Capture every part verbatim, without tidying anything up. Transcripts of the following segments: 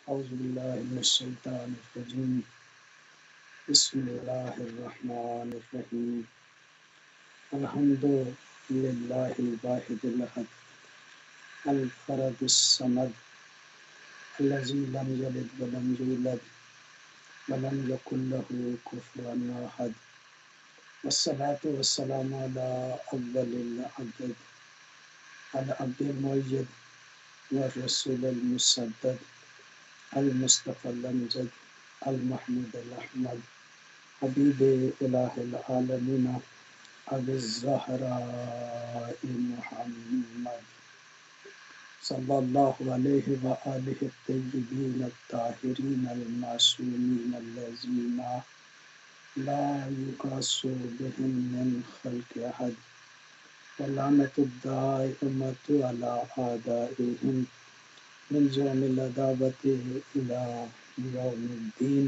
اعوذ باللہ من الشیطان الرجیم بسم اللہ الرحمن الرحیم الحمد للہ الواحد الاحد الفرد الصمد الذی لم یلد ولم یولد ولم یکن له کفوا احد والصلاة والسلام علی اول العبد العبد المؤید والرسول المسدد المصطفى الامجد المحمود الاحمد حبیب الہ العالمین ابی الزہراء محمد صلی اللہ علیہ وآلہ الطیبین الطاہرین المعصومین الذین لا یقاس بهم من خلق احد واللعنۃ الدائمۃ علی اعدائهم من یوم العداوۃ الی یوم الدین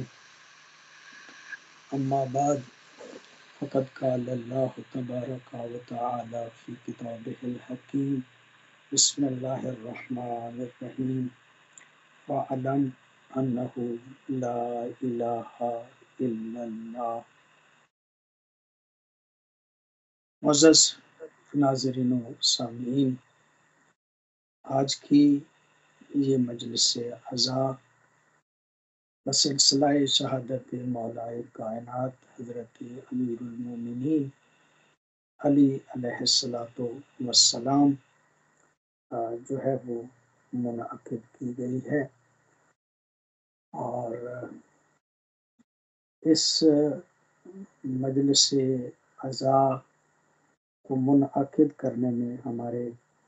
اما بعد فقد قال اللہ تبارک و تعالی فی کتابہ الحکیم بسم اللہ الرحمن الرحیم وَاعْلَمْ أَنَّهُ لَا إِلَٰهَ إِلَّا اللَّهُ۔ معزز ناظرین و سامعین، آج کی یہ مجلس عزا بسلسلہ شہادت مولائے کائنات حضرت امیر المومنین علی علیہ الصلاۃ والسلام جو ہے وہ منعقد کی گئی ہے، اور اس مجلس عزا کو منعقد کرنے میں ہمارے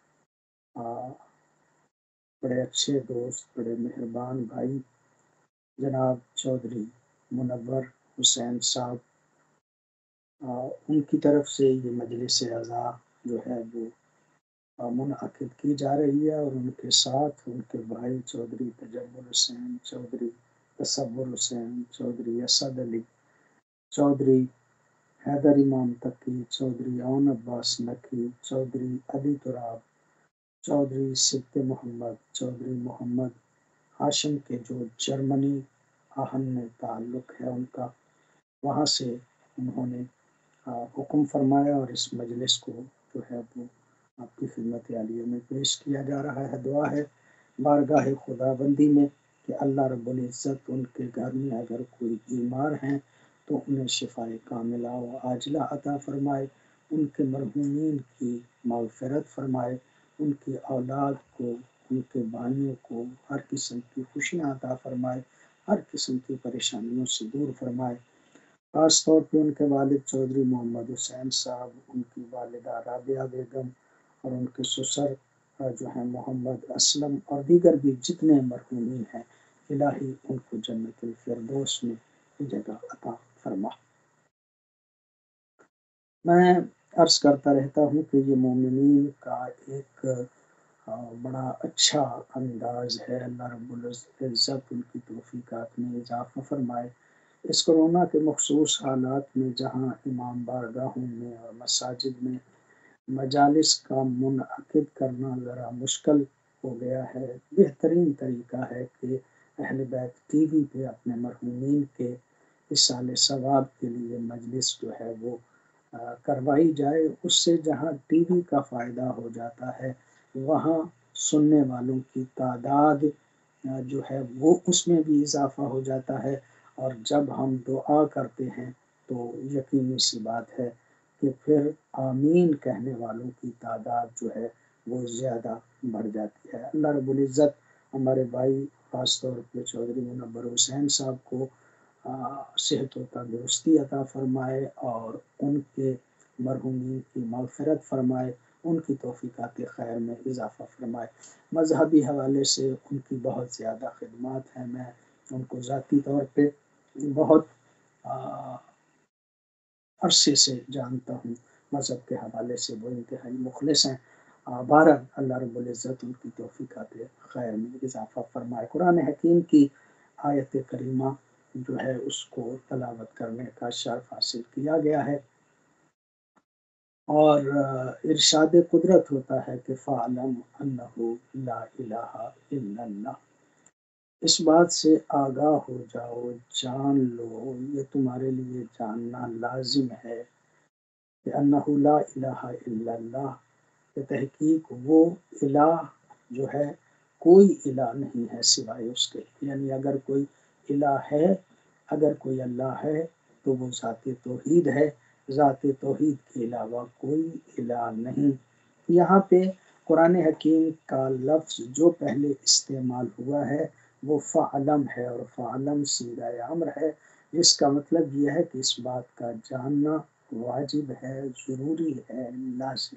بڑے اچھے دوست، بڑے مہربان بھائی جناب چودھری منور حسین صاحب، ان کی طرف سے یہ مجلس عزا جو ہے وہ منعقد کی جا رہی ہے، اور ان کے ساتھ ان کے بھائی چودھری تجمل حسین، چودھری تصور حسین، چودھری اسد علی، چودھری حیدر امام تقی، چودھری اون عباس نقوی، چودھری علی تراب، چودھری سبط محمد، چودھری محمد ہاشم کے جو جرمنی آہن میں تعلق ہے ان کا، وہاں سے انہوں نے حکم فرمایا اور اس مجلس کو جو ہے وہ آپ کی خدمت عالیہ میں پیش کیا جا رہا ہے۔ دعا ہے بارگاہ خدا بندی میں کہ اللہ رب العزت ان کے گھر میں اگر کوئی بیمار ہیں تو انہیں شفائے کاملہ و عاجلہ عطا فرمائے، ان کے مرحومین کی مغفرت فرمائے، ان کی اولاد کو، ان کے بھائیوں کو ہر قسم کی خوشیاں عطا فرمائے، ہر قسم کی پریشانیوں سے دور فرمائے۔ خاص طور پہ ان کے والد چودھری محمد حسین صاحب، ان کی والدہ رابعہ بیگم اور ان کے سسر جو ہیں محمد اسلم، اور دیگر بھی جتنے مرحومین ہیں، الہی ان کو جنت الفردوس میں جگہ عطا فرما۔ میں عرض کرتا رہتا ہوں کہ یہ مومنین کا ایک بڑا اچھا انداز ہے، اللہ رب العزت ان کی توفیقات میں اضافہ فرمائے۔ اس کرونا کے مخصوص حالات میں جہاں امام بارگاہوں میں اور مساجد میں مجالس کا منعقد کرنا ذرا مشکل ہو گیا ہے، بہترین طریقہ ہے کہ اہل بیت ٹی وی پہ اپنے مرحومین کے اصالِ ثواب کے لیے مجلس جو ہے وہ کروائی جائے۔ اس سے جہاں ٹی وی کا فائدہ ہو جاتا ہے، وہاں سننے والوں کی تعداد جو ہے وہ اس میں بھی اضافہ ہو جاتا ہے، اور جب ہم دعا کرتے ہیں تو یقینی سی بات ہے کہ پھر آمین کہنے والوں کی تعداد جو ہے وہ زیادہ بڑھ جاتی ہے۔ اللہ رب العزت ہمارے بھائی خاص طور پہ چودھری منور حسین صاحب کو صحت و تندرستی عطا فرمائے، اور ان کے مرحومین کی مغفرت فرمائے، ان کی توفیقات خیر میں اضافہ فرمائے۔ مذہبی حوالے سے ان کی بہت زیادہ خدمات ہیں، میں ان کو ذاتی طور پہ بہت عرصے سے جانتا ہوں، مذہب کے حوالے سے وہ انتہائی مخلص ہیں۔ بہرحال اللہ رب العزت ان کی توفیقات خیر میں اضافہ فرمائے۔ قرآن حکیم کی آیت کریمہ جو ہے اس کو تلاوت کرنے کا شرف حاصل کیا گیا ہے، اور ارشاد قدرت ہوتا ہے کہ فَاعْلَمْ أَنَّهُ لَا إِلَٰهَ إِلَّا اللَّهُ۔ اس بات سے آگاہ ہو جاؤ، جان لو، یہ تمہارے لیے جاننا لازم ہے کہ انہ لا الہ الا اللہ، کہ تحقیق وہ الہ جو ہے کوئی الہ نہیں ہے سوائے اس کے، یعنی اگر کوئی الہ ہے، اگر کوئی اللہ ہے تو وہ ذات توحید ہے، ذات توحید کے علاوہ کوئی الہ نہیں۔ یہاں پہ قرآن حکیم کا لفظ جو پہلے استعمال ہوا ہے وہ فعلم ہے، اور فعلم صیغہ امر ہے، جس کا مطلب یہ ہے کہ اس بات کا جاننا واجب ہے، ضروری ہے، لازم۔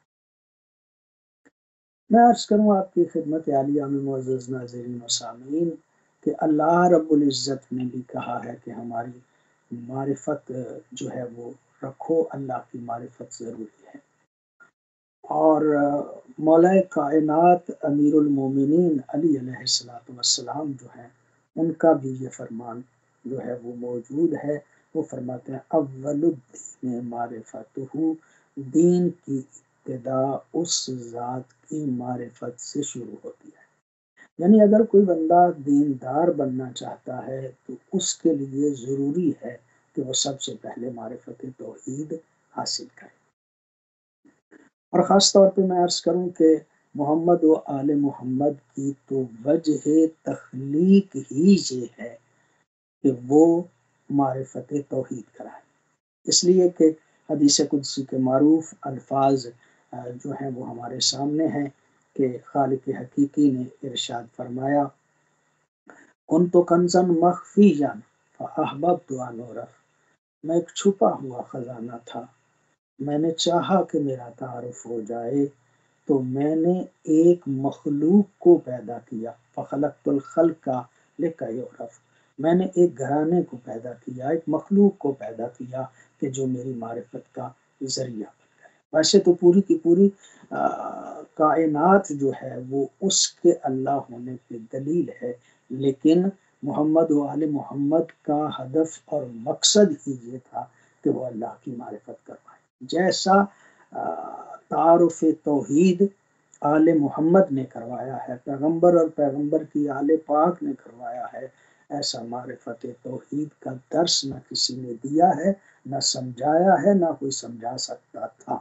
میں عرض کروں آپ کی خدمت عالیہ میں معزز ناظرین و سامعین کہ اللہ رب العزت نے بھی کہا ہے کہ ہماری معرفت جو ہے وہ رکھو، اللہ کی معرفت ضروری ہے۔ اور مولا کائنات امیر المومنین علی علیہ الصلوۃ والسلام جو ہیں، ان کا بھی یہ فرمان جو ہے وہ موجود ہے۔ وہ فرماتے ہیں اول الدین معرفتہ، دین کی ابتدا اس ذات کی معرفت سے شروع ہوتی ہے۔ یعنی اگر کوئی بندہ دیندار بننا چاہتا ہے تو اس کے لیے ضروری ہے کہ وہ سب سے پہلے معرفت توحید حاصل کرے۔ اور خاص طور پہ میں عرض کروں کہ محمد و آل محمد کی تو وجہ تخلیق ہی یہ ہے کہ وہ معرفت توحید کرائے، اس لیے کہ حدیث قدسی کے معروف الفاظ جو ہیں وہ ہمارے سامنے ہیں کہ خالق حقیقی نے ارشاد فرمایا کنت کنزا مخفیا فاحببت ان اعرف، میں ایک چھپا ہوا خزانہ تھا، میں نے چاہا کہ میرا تعارف ہو جائے تو میں نے ایک مخلوق کو پیدا کیا، فخلقت الخلق لکیعرف، میں نے ایک گھرانے کو پیدا کیا، ایک مخلوق کو پیدا کیا کہ جو میری معرفت کا ذریعہ بن گئے۔ ویسے تو پوری کی پوری کائنات جو ہے وہ اس کے اللہ ہونے کی دلیل ہے، لیکن محمد و آل محمد کا ہدف اور مقصد ہی یہ تھا کہ وہ اللہ کی معرفت کروائے۔ جیسا تعارف توحید آل محمد نے کروایا ہے، پیغمبر اور پیغمبر کی آل پاک نے کروایا ہے، ایسا معرفت توحید کا درس نہ کسی نے دیا ہے، نہ سمجھایا ہے، نہ کوئی سمجھا سکتا تھا۔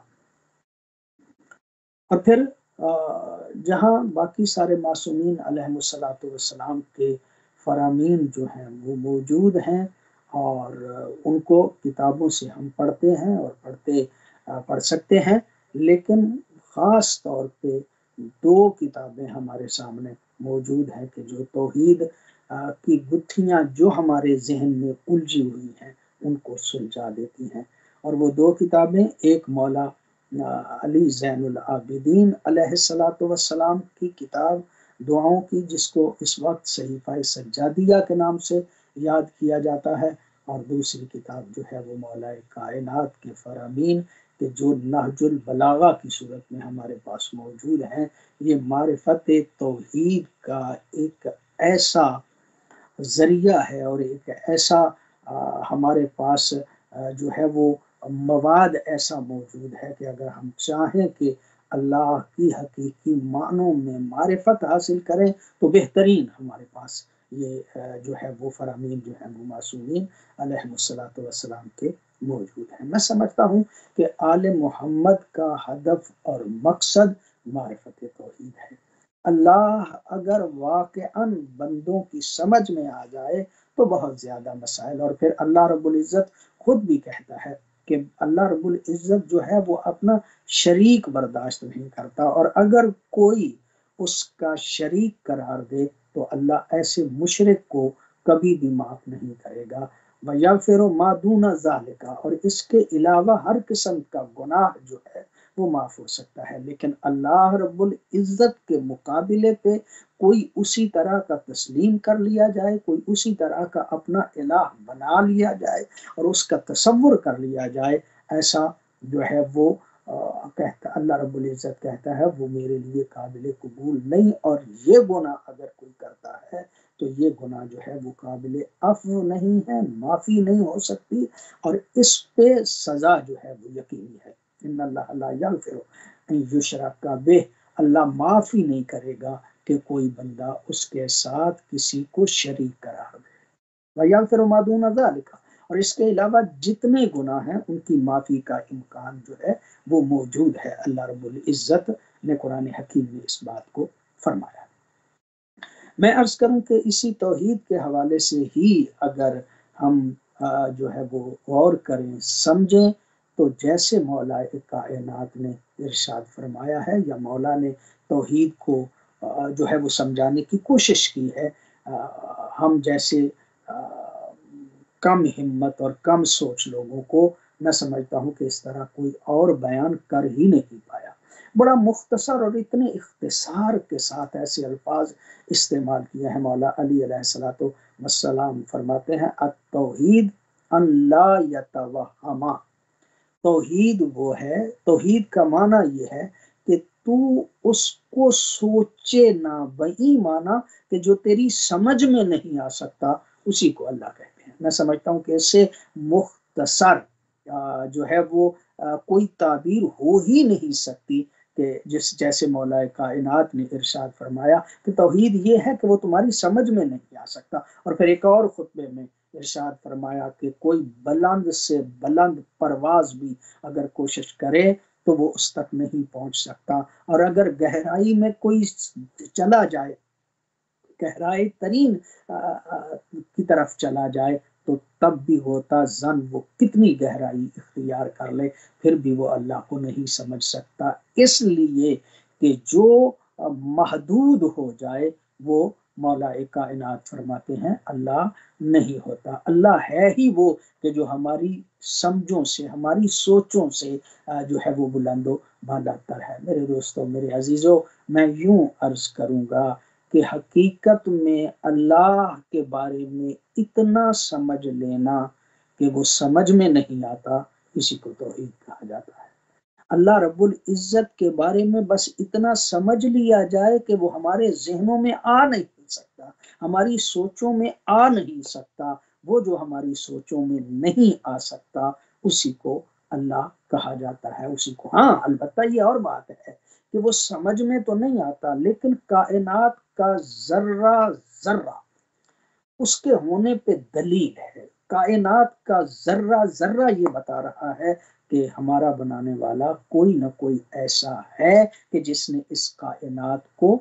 اور پھر جہاں باقی سارے معصومین علیہ الصلوۃ والسلام کے فرامین جو ہیں وہ موجود ہیں، اور ان کو کتابوں سے ہم پڑھتے ہیں اور پڑھتے پڑھ سکتے ہیں، لیکن خاص طور پہ دو کتابیں ہمارے سامنے موجود ہیں کہ جو توحید کی گتھیاں جو ہمارے ذہن میں الجھی ہوئی ہیں ان کو سلجھا دیتی ہیں۔ اور وہ دو کتابیں، ایک مولا علی زین العابدین علیہ الصلوۃ والسلام کی کتاب دعاؤں کی، جس کو اس وقت صحیفہ سجادیہ کے نام سے یاد کیا جاتا ہے، اور دوسری کتاب جو ہے وہ مولا کائنات کے فرامین کہ جو نہج البلاغہ کی صورت میں ہمارے پاس موجود ہیں۔ یہ معرفت توحید کا ایک ایسا ذریعہ ہے اور ایک ایسا ہمارے پاس جو ہے وہ مواد ایسا موجود ہے کہ اگر ہم چاہیں کہ اللہ کی حقیقی معنوں میں معرفت حاصل کریں تو بہترین ہمارے پاس یہ جو ہے وہ فرامین جو ہیں وہ معصومین علیہ الصلوۃ والسلام کے موجود ہیں۔ میں سمجھتا ہوں کہ آل محمد کا ہدف اور مقصد معرفت توحید ہے۔ اللہ اگر واقعاً بندوں کی سمجھ میں آ جائے تو بہت زیادہ مسائل، اور پھر اللہ رب العزت خود بھی کہتا ہے کہ اللہ رب العزت جو ہے وہ اپنا شریک برداشت نہیں کرتا، اور اگر کوئی اس کا شریک قرار دے تو اللہ ایسے مشرک کو کبھی بھی معاف نہیں کرے گا۔ وَيَغْفِرُ مَا دُونَ ذَلِكَ، اور اس کے علاوہ ہر قسم کا گناہ جو ہے وہ معاف ہو سکتا ہے، لیکن اللہ رب العزت کے مقابلے پہ کوئی اسی طرح کا تسلیم کر لیا جائے، کوئی اسی طرح کا اپنا الہ بنا لیا جائے اور اس کا تصور کر لیا جائے، ایسا جو ہے وہ کہتا اللہ رب العزت کہتا ہے وہ میرے لیے قابل قبول نہیں، اور یہ گناہ اگر کوئی کرتا ہے تو یہ گناہ جو ہے وہ قابل عفو نہیں ہے، معافی نہیں ہو سکتی، اور اس پہ سزا جو ہے وہ یقینی ہے۔ ان اللہ لا یغفر ان یشرک بہ، اللہ معافی نہیں کرے گا کہ کوئی بندہ اس کے ساتھ کسی کو شریک قرار دے۔ وَيَغْفِرُ مَا دُونَ ذَلِكَ، اور اس کے علاوہ جتنے گناہ ہیں ان کی معافی کا امکان جو ہے وہ موجود ہے۔ اللہ رب العزت نے قرآن حکیم میں اس بات کو فرمایا۔ میں عرض کروں کہ اسی توحید کے حوالے سے ہی اگر ہم جو ہے وہ غور کریں، سمجھیں، تو جیسے مولا کائنات نے ارشاد فرمایا ہے یا مولا نے توحید کو جو ہے وہ سمجھانے کی کوشش کی ہے، ہم جیسے کم ہمت اور کم سوچ لوگوں کو میں سمجھتا ہوں کہ اس طرح کوئی اور بیان کر ہی نہیں پایا۔ بڑا مختصر اور اتنے اختصار کے ساتھ ایسے الفاظ استعمال کیے ہیں۔ مولا علی علیہ الصلوۃ والسلام فرماتے ہیں التوحید ان لا یتوہم، توحید وہ ہے، توحید کا معنی یہ ہے کہ تو اس کو سوچے نہ، وہی معنی کہ جو تیری سمجھ میں نہیں آ سکتا اسی کو اللہ کہتے ہیں۔ میں سمجھتا ہوں کہ اس سے مختصر جو ہے وہ کوئی تعبیر ہو ہی نہیں سکتی کہ جس جیسے مولا کائنات نے ارشاد فرمایا کہ توحید یہ ہے کہ وہ تمہاری سمجھ میں نہیں آ سکتا، اور پھر ایک اور خطبے میں ارشاد فرمایا کہ کوئی بلند سے بلند پرواز بھی اگر کوشش کرے تو وہ اس تک نہیں پہنچ سکتا، اور اگر گہرائی میں کوئی چلا جائے، گہرائی ترین کی طرف چلا جائے، تو تب بھی ہوتا زن وہ کتنی گہرائی اختیار کر لے پھر بھی وہ اللہ کو نہیں سمجھ سکتا، اس لیے کہ جو محدود ہو جائے وہ مولا کائنات فرماتے ہیں اللہ نہیں ہوتا۔ اللہ ہے ہی وہ کہ جو ہماری سمجھوں سے، ہماری سوچوں سے جو ہے وہ بلند و بالا تر ہے۔ میرے دوستوں، میرے عزیزوں، میں یوں عرض کروں گا کہ حقیقت میں اللہ کے بارے میں اتنا سمجھ لینا کہ وہ سمجھ میں نہیں آتا، اسی کو توحید کہا جاتا ہے۔ اللہ رب العزت کے بارے میں بس اتنا سمجھ لیا جائے کہ وہ ہمارے ذہنوں میں آ نہیں سکتا، ہماری سوچوں میں آ نہیں سکتا، وہ جو ہماری سوچوں میں نہیں آ سکتا اسی کو اللہ کہا جاتا ہے، اسی کو۔ ہاں البتہ یہ اور بات ہے کہ وہ سمجھ میں تو نہیں آتا، لیکن کائنات کا ذرہ ذرہ اس کے ہونے پہ دلیل ہے، کائنات کا ذرہ ذرہ یہ بتا رہا ہے کہ ہمارا بنانے والا کوئی نہ کوئی ایسا ہے کہ جس نے اس کائنات کو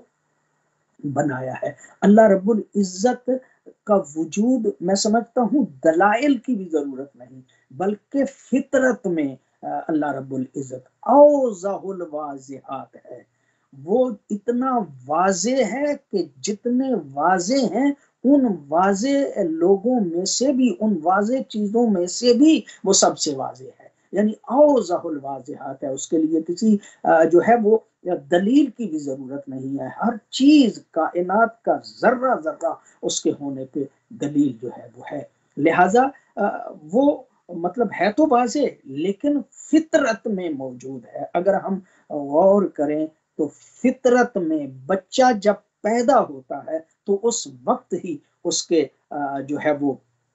بنایا ہے۔ اللہ رب العزت کا وجود میں سمجھتا ہوں دلائل کی بھی ضرورت نہیں، بلکہ فطرت میں اللہ رب العزت اوضح الواضحات ہے، وہ اتنا واضح ہے کہ جتنے واضح ہیں ان واضح لوگوں میں سے بھی، ان واضح چیزوں میں سے بھی وہ سب سے واضح ہے، یعنی اوضح الواضحات ہے، اس کے لیے کسی جو ہے وہ دلیل کی بھی ضرورت نہیں ہے، ہر چیز کائنات کا ذرہ ذرہ اس کے ہونے پہ دلیل جو ہے وہ ہے، لہٰذا وہ مطلب ہے تو واضح لیکن فطرت میں موجود ہے۔ اگر ہم غور کریں تو فطرت میں بچہ جب پیدا ہوتا ہے تو اس وقت ہی اس کے جو ہے وہ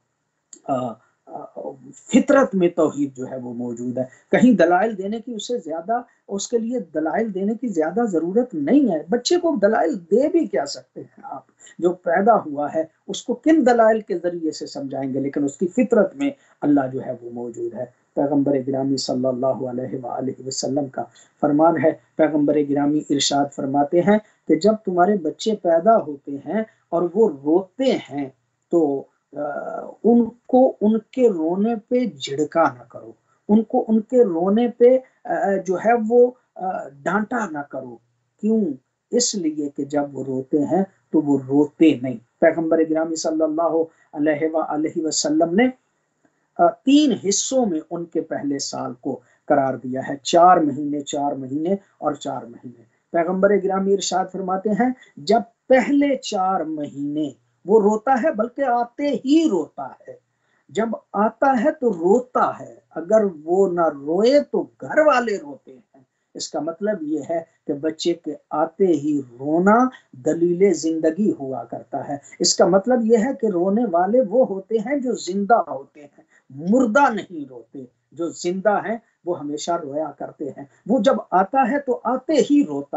فطرت میں توحید جو ہے وہ موجود ہے، کہیں دلائل دینے کی اسے زیادہ اس کے لیے دلائل دینے کی زیادہ ضرورت نہیں ہے۔ بچے کو دلائل دے بھی کیا سکتے ہیں آپ، جو پیدا ہوا ہے اس کو کن دلائل کے ذریعے سے سمجھائیں گے، لیکن اس کی فطرت میں اللہ جو ہے وہ موجود ہے۔ پیغمبر گرامی صلی اللہ علیہ وآلہ وسلم کا فرمان ہے، پیغمبر گرامی ارشاد فرماتے ہیں کہ جب تمہارے بچے پیدا ہوتے ہیں اور وہ روتے ہیں تو ان کو ان کے رونے پہ جھڑکا نہ کرو، ان کو ان کے رونے پہ جو ہے وہ ڈانٹا نہ کرو، کیوں؟ اس لیے کہ جب وہ روتے ہیں تو وہ روتے نہیں۔ پیغمبر گرامی صلی اللہ علیہ وآلہ وسلم نے تین حصوں میں ان کے پہلے سال کو قرار دیا ہے، چار مہینے چار مہینے اور چار مہینے۔ پیغمبر گرامی ارشاد فرماتے ہیں جب پہلے چار مہینے وہ روتا ہے، بلکہ آتے ہی روتا ہے، جب آتا ہے تو روتا ہے، اگر وہ نہ روئے تو گھر والے روتے ہیں۔ اس کا مطلب یہ ہے کہ بچے کے آتے ہی رونا دلیل زندگی ہوا کرتا ہے۔ اس کا مطلب یہ ہے کہ رونے والے وہ ہوتے ہیں جو زندہ ہوتے ہیں، مردہ نہیں روتے، جو زندہ ہیں وہ ہمیشہ رویا کرتے ہیں۔ وہ جب آتا ہے تو آتے ہی روتا ہے،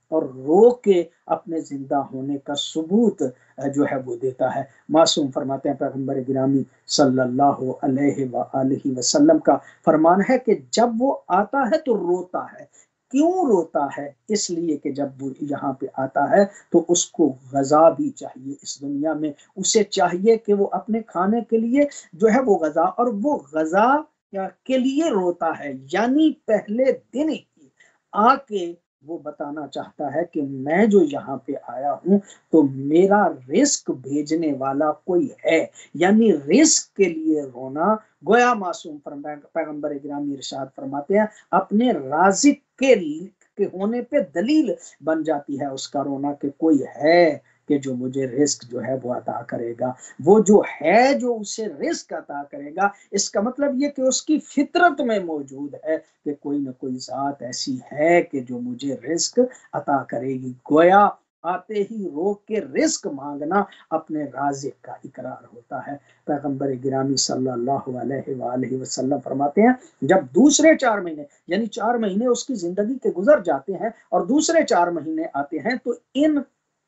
اور رو کے اپنے زندہ ہونے کا ثبوت جو ہے وہ دیتا ہے۔ معصوم فرماتے ہیں پیغمبر گرامی صلی اللہ علیہ وآلہ وسلم کا فرمان ہے کہ جب وہ آتا ہے تو روتا ہے۔ کیوں روتا ہے؟ اس لیے کہ جب وہ یہاں پہ آتا ہے تو اس کو غذا بھی چاہیے، اس دنیا میں اسے چاہیے کہ وہ اپنے کھانے کے لیے جو ہے وہ غذا، اور وہ غذا کے لیے روتا ہے، یعنی پہلے دن ہی آ کے وہ بتانا چاہتا ہے کہ میں جو یہاں پہ آیا ہوں تو میرا رزق بھیجنے والا کوئی ہے، یعنی رزق کے لیے رونا۔ گویا معصوم پیغمبر گرامی ارشاد فرماتے ہیں اپنے رازق کے کے ہونے پہ دلیل بن جاتی ہے اس کا رونا کہ کوئی ہے کہ جو مجھے رزق جو ہے وہ عطا کرے گا، وہ جو ہے جو اسے رزق عطا کرے گا۔ اس کا مطلب یہ کہ اس کی فطرت میں موجود ہے کہ کوئی نہ کوئی ذات ایسی ہے کہ جو مجھے رزق عطا کرے گی۔ گویا آتے ہی رو کے رزق مانگنا اپنے رازق کا اقرار ہوتا ہے۔ پیغمبر گرامی صلی اللہ علیہ وآلہ وسلم فرماتے ہیں جب دوسرے چار مہینے یعنی چار مہینے اس کی زندگی کے گزر جاتے ہیں اور دوسرے چار مہینے آتے ہیں تو ان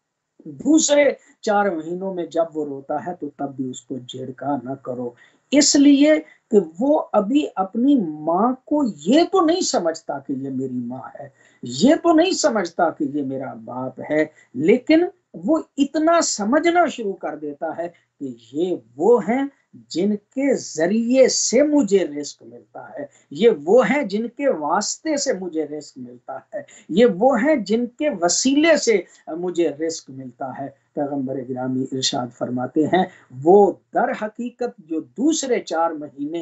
دوسرے چار مہینوں میں جب وہ روتا ہے تو تب بھی اس کو جھڑکا نہ کرو، اس لیے کہ وہ ابھی اپنی ماں کو یہ تو نہیں سمجھتا کہ یہ میری ماں ہے، یہ تو نہیں سمجھتا کہ یہ میرا باپ ہے، لیکن وہ اتنا سمجھنا شروع کر دیتا ہے کہ یہ وہ ہیں جن کے ذریعے سے مجھے رزق ملتا ہے، یہ وہ ہیں جن کے واسطے سے مجھے رزق ملتا ہے، یہ وہ ہیں جن کے وسیلے سے مجھے رزق ملتا ہے۔ پیغمبر گرامی ارشاد فرماتے ہیں وہ در حقیقت جو دوسرے چار مہینے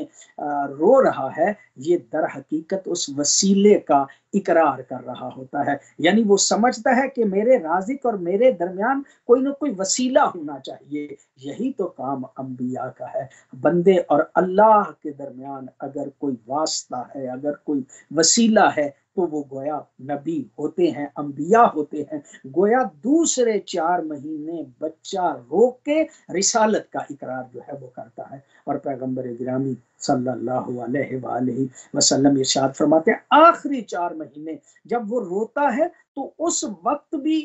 رو رہا ہے یہ در حقیقت اس وسیلے کا اقرار کر رہا ہوتا ہے، یعنی وہ سمجھتا ہے کہ میرے رازق اور میرے درمیان کوئی نہ کوئی وسیلہ ہونا چاہیے۔ یہی تو کام انبیاء کا ہے، بندے اور اللہ کے درمیان اگر کوئی واسطہ ہے، اگر کوئی وسیلہ ہے تو وہ گویا نبی ہوتے ہیں، انبیاء ہوتے ہیں۔ گویا دوسرے چار مہینے بچہ رو کے رسالت کا اقرار جو ہے وہ کرتا ہے، اور پیغمبر گرامی صلی اللہ علیہ وآلہ وسلم ارشاد فرماتے ہیں آخری چار مہینے جب وہ روتا ہے تو اس وقت بھی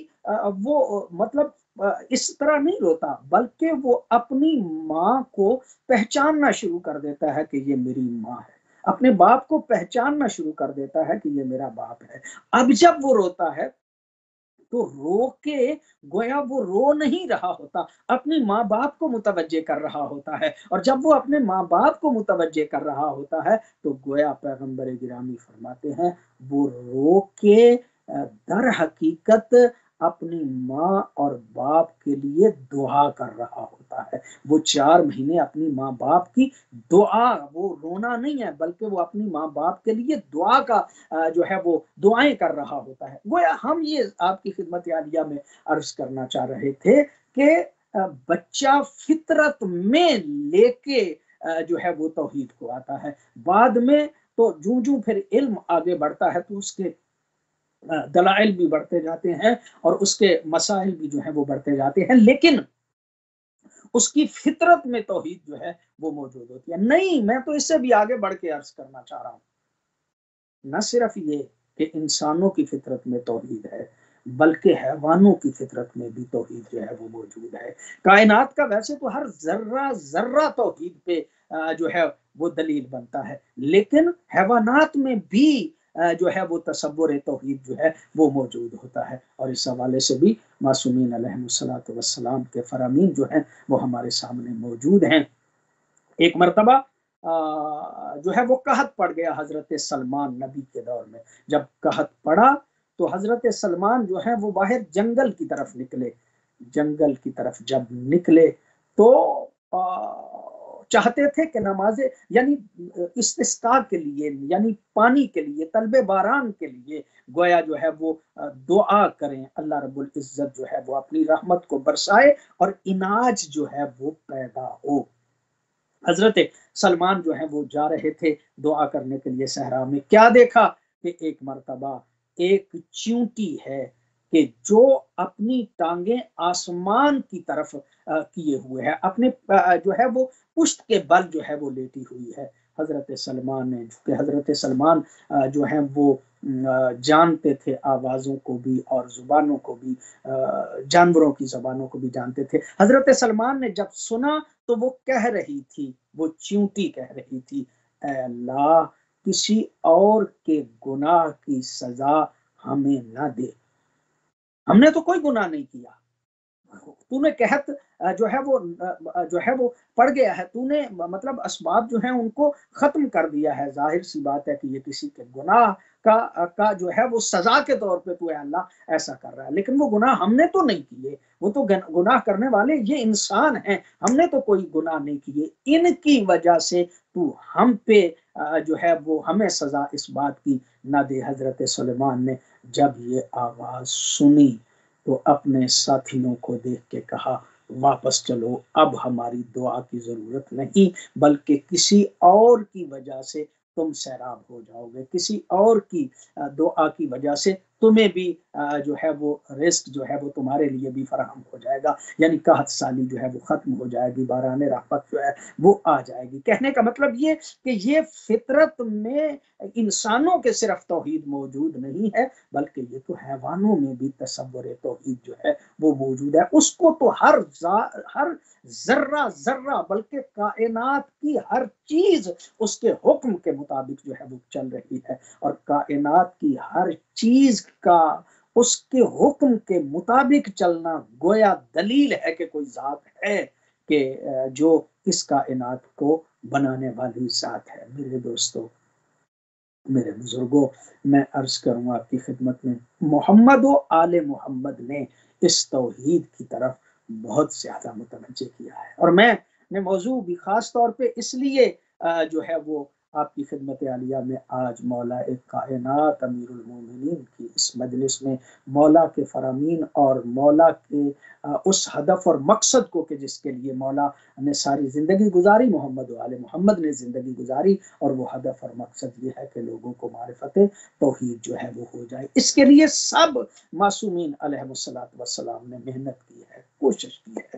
وہ مطلب اس طرح نہیں روتا، بلکہ وہ اپنی ماں کو پہچاننا شروع کر دیتا ہے کہ یہ میری ماں ہے، اپنے باپ کو پہچاننا شروع کر دیتا ہے کہ یہ میرا باپ ہے۔ اب جب وہ روتا ہے تو رو کے گویا وہ رو نہیں رہا ہوتا، اپنی ماں باپ کو متوجہ کر رہا ہوتا ہے، اور جب وہ اپنے ماں باپ کو متوجہ کر رہا ہوتا ہے تو گویا پیغمبر گرامی فرماتے ہیں وہ رو کے در حقیقت اپنی ماں اور باپ کے لیے دعا کر رہا ہوتا ہے۔ وہ چار مہینے اپنی ماں باپ کی دعا، وہ رونا نہیں ہے بلکہ وہ اپنی ماں باپ کے لیے دعا کا جو ہے وہ دعائیں کر رہا ہوتا ہے۔ گویا ہم یہ آپ کی خدمت عالیہ میں عرض کرنا چاہ رہے تھے کہ بچہ فطرت میں لے کے جو ہے وہ توحید کو آتا ہے، بعد میں تو جوں جوں پھر علم آگے بڑھتا ہے تو اس کے دلائل بھی بڑھتے جاتے ہیں اور اس کے مسائل بھی جو ہیں وہ بڑھتے جاتے ہیں، لیکن اس کی فطرت میں توحید جو ہے وہ موجود ہوتی ہے۔ نہیں، میں تو اس سے بھی آگے بڑھ کے عرض کرنا چاہ رہا ہوں، نہ صرف یہ کہ انسانوں کی فطرت میں توحید ہے بلکہ حیوانوں کی فطرت میں بھی توحید جو ہے وہ موجود ہے۔ کائنات کا ویسے تو ہر ذرہ ذرہ توحید پہ جو ہے وہ دلیل بنتا ہے، لیکن حیوانات میں بھی جو ہے وہ تصور توحید جو ہے وہ موجود ہوتا ہے، اور اس حوالے سے بھی معصومین علیہم الصلوۃ والسلام کے فرامین جو ہیں وہ ہمارے سامنے موجود ہیں۔ ایک مرتبہ جو ہے وہ قحط پڑ گیا حضرت سلمان نبی کے دور میں، جب قحط پڑا تو حضرت سلمان جو ہے وہ باہر جنگل کی طرف نکلے، جنگل کی طرف جب نکلے تو چاہتے تھے کہ نماز یعنی استسقاء کے لیے یعنی پانی کے لیے طلب باران کے لیے گویا جو ہے وہ دعا کریں، اللہ رب العزت جو ہے وہ اپنی رحمت کو برسائے اور اناج جو ہے وہ پیدا ہو۔ حضرت سلمان جو ہے وہ جا رہے تھے دعا کرنے کے لیے صحرا میں، کیا دیکھا کہ ایک مرتبہ ایک چیونٹی ہے کہ جو اپنی ٹانگیں آسمان کی طرف کیے ہوئے ہے، اپنے جو ہے وہ پشت کے بل جو ہے وہ لیٹی ہوئی ہے۔ حضرت سلمان نے، کہ حضرت سلمان جو ہیں وہ جانتے تھے آوازوں کو بھی اور زبانوں کو بھی، جانوروں کی زبانوں کو بھی جانتے تھے. حضرت سلمان نے جب سنا تو وہ کہہ رہی تھی، وہ چیونٹی کہہ رہی تھی، اے اللہ کسی اور کے گناہ کی سزا ہمیں نہ دے، ہم نے تو کوئی گناہ نہیں کیا، تو نے قحط جو ہے وہ جو ہے وہ پڑ گیا ہے، تو نے مطلب اسباب جو ہیں ان کو ختم کر دیا ہے. ظاہر سی بات ہے کہ یہ کسی کے گناہ کا کا جو ہے وہ سزا کے طور پہ تو اے اللہ ایسا کر رہا ہے، لیکن وہ گناہ ہم نے تو نہیں کیے، وہ تو گناہ کرنے والے یہ انسان ہیں، ہم نے تو کوئی گناہ نہیں کیے، ان کی وجہ سے تو ہم پہ جو ہے وہ ہمیں سزا اس بات کی نہ دے. حضرت سلیمان نے جب یہ آواز سنی تو اپنے ساتھیوں کو دیکھ کے کہا واپس چلو، اب ہماری دعا کی ضرورت نہیں، بلکہ کسی اور کی وجہ سے تم سیراب ہو جاؤ گے، کسی اور کی دعا کی وجہ سے تمہیں بھی جو ہے وہ رزق جو ہے وہ تمہارے لیے بھی فراہم ہو جائے گا، یعنی قحط سالی جو ہے وہ ختم ہو جائے گی، باران رحمت جو ہے وہ آ جائے گی. کہنے کا مطلب یہ کہ یہ فطرت میں انسانوں کے صرف توحید موجود نہیں ہے، بلکہ یہ تو حیوانوں میں بھی تصور توحید جو ہے وہ موجود ہے. اس کو تو ہر ہر ذرہ ذرہ بلکہ کائنات کی ہر چیز اس کے حکم کے مطابق جو ہے وہ چل رہی ہے، اور کائنات کی ہر چیز کا اس کے حکم کے مطابق چلنا گویا دلیل ہے کہ کوئی ذات ہے کہ جو اس کائنات کو بنانے والی ذات ہے. میرے دوستو، میرے بزرگوں، میں عرض کروں آپ کی خدمت میں، محمد و آل محمد نے اس توحید کی طرف بہت زیادہ متوجہ کیا ہے. اور میں نے موضوع بھی خاص طور پہ اس لیے جو ہے وہ آپ کی خدمت عالیہ میں آج مولا ایک کائنات امیر المومنین کی اس مجلس میں مولا کے فرامین اور مولا کے اس ہدف اور مقصد کو کہ جس کے لیے مولا نے ساری زندگی گزاری، محمد و آل محمد نے زندگی گزاری، اور وہ ہدف اور مقصد یہ ہے کہ لوگوں کو معرفت توحید جو ہے وہ ہو جائے. اس کے لیے سب معصومین علیہ الصلوۃ والسلام نے محنت کی ہے، کوشش کی ہے.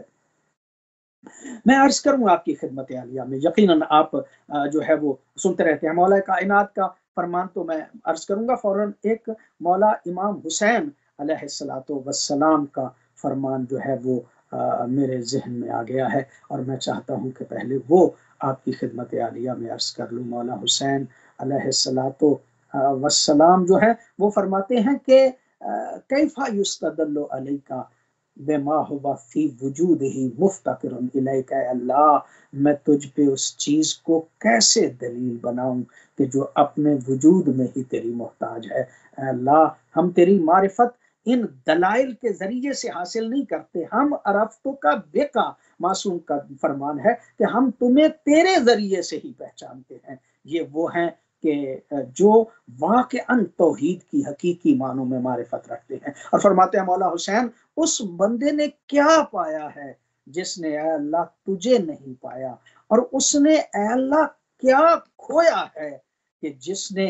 میں عرض کروں آپ کی خدمت عالیہ میں، یقیناً آپ جو ہے وہ سنتے رہتے ہیں مولا کائنات کا فرمان، تو میں عرض کروں گا فوراً ایک مولا امام حسین علیہ الصلوۃ والسلام کا فرمان جو ہے وہ میرے ذہن میں آ گیا ہے، اور میں چاہتا ہوں کہ پہلے وہ آپ کی خدمت عالیہ میں عرض کر لوں. مولا حسین علیہ الصلوۃ والسلام جو ہے وہ فرماتے ہیں کہ کیفا یستدل علیک بما هو فی وجودہ مفتقر الیک، اے اللہ میں تجھ پہ اس چیز کو کیسے دلیل بناؤں کہ جو اپنے وجود میں ہی تیری محتاج ہے. اے اللہ ہم تیری معرفت ان دلائل کے ذریعے سے حاصل نہیں کرتے، ہم عرفتو کا بیکا، معصوم کا فرمان ہے کہ ہم تمہیں تیرے ذریعے سے ہی پہچانتے ہیں. یہ وہ ہیں کہ جو واقعاً توحید کی حقیقی معنوں میں معرفت رکھتے ہیں. اور فرماتے ہیں مولا حسین اس بندے نے کیا پایا ہے جس نے اے اللہ تجھے نہیں پایا، اور اس نے اے اللہ کیا کھویا ہے کہ جس نے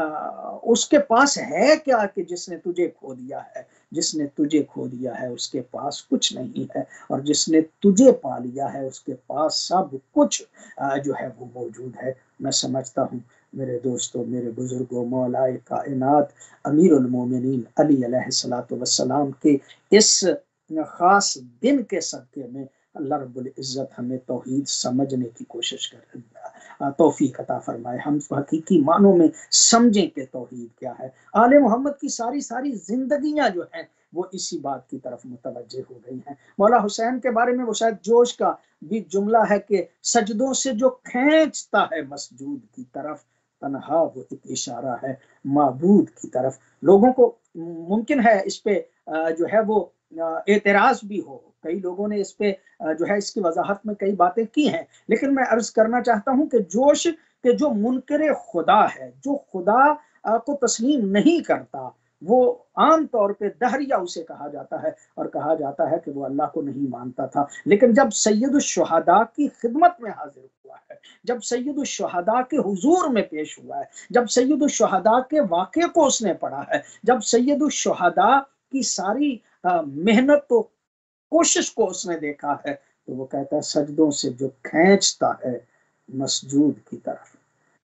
اس کے پاس ہے کیا کہ جس نے تجھے کھو دیا ہے. جس نے تجھے کھو دیا ہے اس کے پاس کچھ نہیں ہے، اور جس نے تجھے پا لیا ہے اس کے پاس سب کچھ جو ہے وہ موجود ہے. میں سمجھتا ہوں میرے دوستوں، میرے بزرگوں، مولا کائنات امیر المومنین علی علیہ الصلوۃ والسلام کے اس خاص دن کے صدقے میں اللہ رب العزت ہمیں توحید سمجھنے کی کوشش کر توفیق عطا فرمائے، ہم حقیقی معنوں میں سمجھیں کہ توحید کیا ہے. آل محمد کی ساری ساری زندگیاں جو ہیں وہ اسی بات کی طرف متوجہ ہو گئی ہیں. مولا حسین کے بارے میں وہ شاید جوش کا بھی جملہ ہے کہ سجدوں سے جو کھینچتا ہے مسجود کی طرف، تنہا وہ ایک اشارہ ہے معبود کی طرف. لوگوں کو ممکن ہے اس پہ جو ہے وہ اعتراض بھی ہو، کئی لوگوں نے اس پہ جو ہے اس کی وضاحت میں کئی باتیں کی ہیں، لیکن میں عرض کرنا چاہتا ہوں کہ جوش کہ جو منکر خدا ہے، جو خدا کو تسلیم نہیں کرتا، وہ عام طور پہ دہریہ اسے کہا جاتا ہے، اور کہا جاتا ہے کہ وہ اللہ کو نہیں مانتا تھا. لیکن جب سید الشہداء کی خدمت میں حاضر ہوا ہے، جب سید الشہداء کے حضور میں پیش ہوا ہے، جب سید الشہداء کے واقعے کو اس نے پڑھا ہے، جب سید الشہداء کی ساری محنت و کوشش کو اس نے دیکھا ہے، تو وہ کہتا ہے سجدوں سے جو کھینچتا ہے مسجود کی طرف،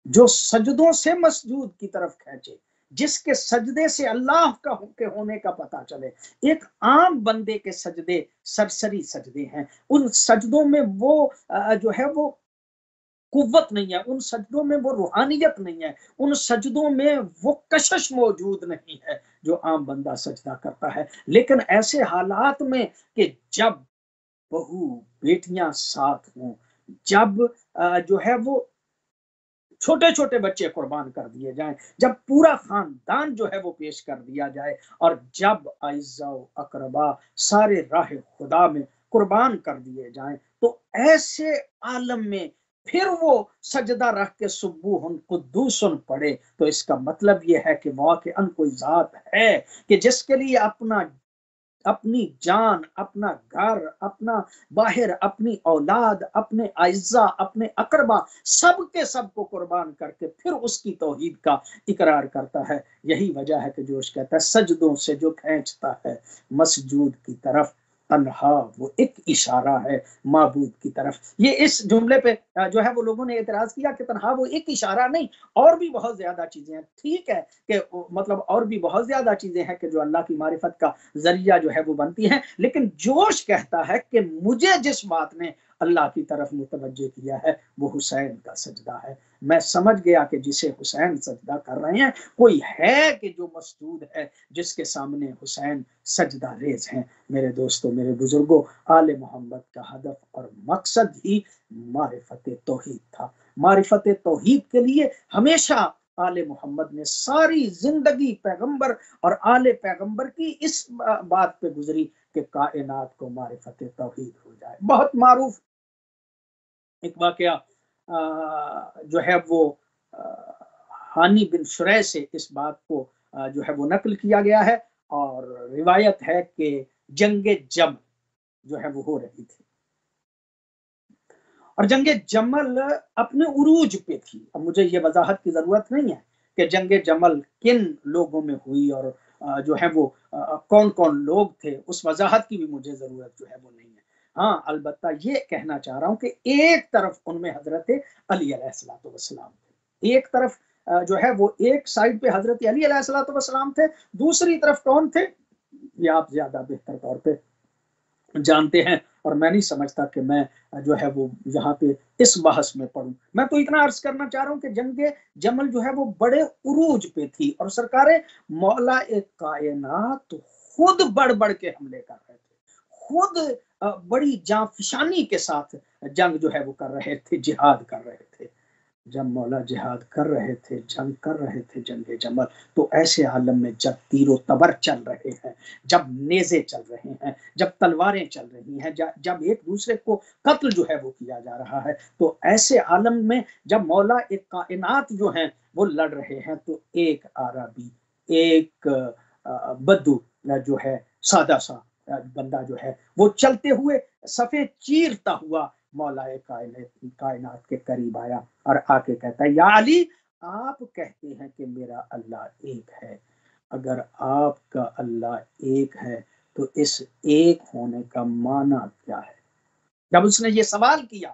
جو سجدوں سے مسجود کی طرف کھینچے، جس کے سجدے سے اللہ کا کے ہونے کا پتہ چلے۔ ایک عام بندے کے سجدے سرسری سجدے ہیں، ان سجدوں میں وہ جو ہے وہ قوت نہیں ہے، ان سجدوں میں وہ روحانیت نہیں ہے، ان سجدوں میں وہ کشش موجود نہیں ہے جو عام بندہ سجدہ کرتا ہے۔ لیکن ایسے حالات میں کہ جب بہو بیٹیاں ساتھ ہوں، جب جو ہے وہ چھوٹے چھوٹے بچے قربان کر دیے جائیں، جب پورا خاندان جو ہے وہ پیش کر دیا جائے، اور جب اعزاء و اقربا سارے راہ خدا میں قربان کر دیے جائیں، تو ایسے عالم میں پھر وہ سجدہ رکھ کے سبوح قدوس پڑھے، تو اس کا مطلب یہ ہے کہ واقعاً کوئی ذات ہے کہ جس کے لیے اپنا اپنی جان، اپنا گھر، اپنا باہر، اپنی اولاد، اپنے اعزاء، اپنے اقربا، سب کے سب کو قربان کر کے پھر اس کی توحید کا اقرار کرتا ہے۔ یہی وجہ ہے کہ جوش کہتا ہے سجدوں سے جو کھینچتا ہے مسجود کی طرف، تنہا وہ ایک اشارہ ہے معبود کی طرف۔ یہ اس جملے پہ جو ہے وہ لوگوں نے اعتراض کیا کہ تنہا وہ ایک اشارہ نہیں، اور بھی بہت زیادہ چیزیں ہیں۔ ٹھیک ہے کہ مطلب اور بھی بہت زیادہ چیزیں ہیں کہ جو اللہ کی معرفت کا ذریعہ جو ہے وہ بنتی ہیں، لیکن جوش کہتا ہے کہ مجھے جس بات نے اللہ کی طرف متوجہ کیا ہے وہ حسین کا سجدہ ہے۔ میں سمجھ گیا کہ جسے حسین سجدہ کر رہے ہیں کوئی ہے کہ جو مسجود ہے، جس کے سامنے حسین سجدہ ریز ہیں۔ میرے دوستو، میرے بزرگوں، آل محمد کا ہدف اور مقصد ہی معرفت توحید تھا۔ معرفت توحید کے لیے ہمیشہ آل محمد نے ساری زندگی پیغمبر اور آل پیغمبر کی اس بات پہ گزری کہ کائنات کو معرفت توحید ہو جائے۔ بہت معروف ایک واقعہ جو ہے وہ ہانی بن شریح سے اس بات کو جو ہے وہ نقل کیا گیا ہے، اور روایت ہے کہ جنگ جمل جو ہے وہ ہو رہی تھی، اور جنگ جمل اپنے عروج پہ تھی۔ اب مجھے یہ وضاحت کی ضرورت نہیں ہے کہ جنگ جمل کن لوگوں میں ہوئی اور جو ہے وہ کون کون لوگ تھے، اس وضاحت کی بھی مجھے ضرورت جو ہے وہ نہیں ہے۔ ہاں البتہ یہ کہنا چاہ رہا ہوں کہ ایک طرف ان میں حضرت علی علیہ السلام والسلام تھے، ایک طرف جو ہے وہ ایک سائڈ پہ حضرت علی علیہ السلام والسلام تھے، دوسری طرف کون تھے یہ آپ زیادہ بہتر طور پہ جانتے ہیں، اور میں نہیں سمجھتا کہ میں جو ہے وہ یہاں پہ اس بحث میں پڑھوں۔ میں تو اتنا عرض کرنا چاہ رہا ہوں کہ جنگ جمل جو ہے وہ بڑے عروج پہ تھی، اور سرکار مولا کائنات خود بڑھ بڑھ کے حملے کر رہے تھے، خود بڑی جاں فشانی کے ساتھ جنگ جو ہے وہ کر رہے تھے، جہاد کر رہے تھے۔ جب مولا جہاد کر رہے تھے، جنگ کر رہے تھے جنگ جمل، تو ایسے عالم میں جب تیر و تبر چل رہے ہیں، جب نیزے چل رہے ہیں، جب تلواریں چل رہی ہیں، جب ایک دوسرے کو قتل جو ہے وہ کیا جا رہا ہے، تو ایسے عالم میں جب مولا ایک کائنات جو ہیں وہ لڑ رہے ہیں، تو ایک عربی، ایک بدو جو ہے سادہ سا بندہ جو ہے وہ چلتے ہوئے صفے چیرتا ہوا مولا کائنات کے قریب آیا اور آ کے کہتا ہے، یا علی، آپ کہتے ہیں کہ میرا اللہ ایک ہے، اگر آپ کا اللہ ایک ہے تو اس ایک ہونے کا معنی کیا ہے؟ جب اس نے یہ سوال کیا